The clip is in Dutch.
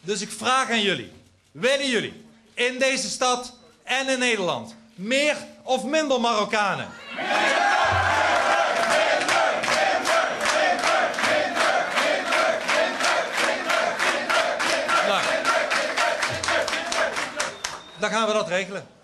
Dus ik vraag aan jullie. Willen jullie in deze stad en in Nederland meer of minder Marokkanen? Dan gaan we dat regelen.